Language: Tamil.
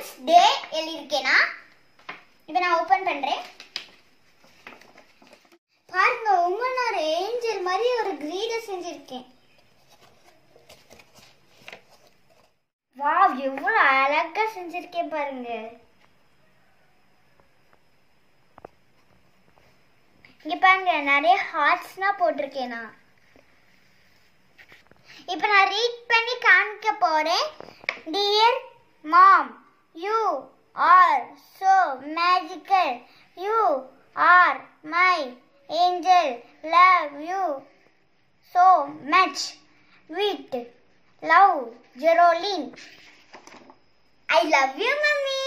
Women's day எழுதியிருக்கேனா. இப்போ நான் ஓபன் பண்றேன். பாருங்க, உமன் ஒரு ஏஞ்சல் மாதிரி ஒரு கிரீடர் செஞ்சிருக்கேன். வாவ், எவ்வளவு அழகா செஞ்சிருக்கேன் பாருங்க. இங்க பாருங்க, நிறைய ஹார்ட்ஸ்லாம் போட்டிருக்கேன் நான். இப்போ நான் ரீட் பண்ணி காமிக்க போறேன். Dear mom, you are so magical. You are my angel. Love you so much. With love, Geraldine. I love you, Mummy.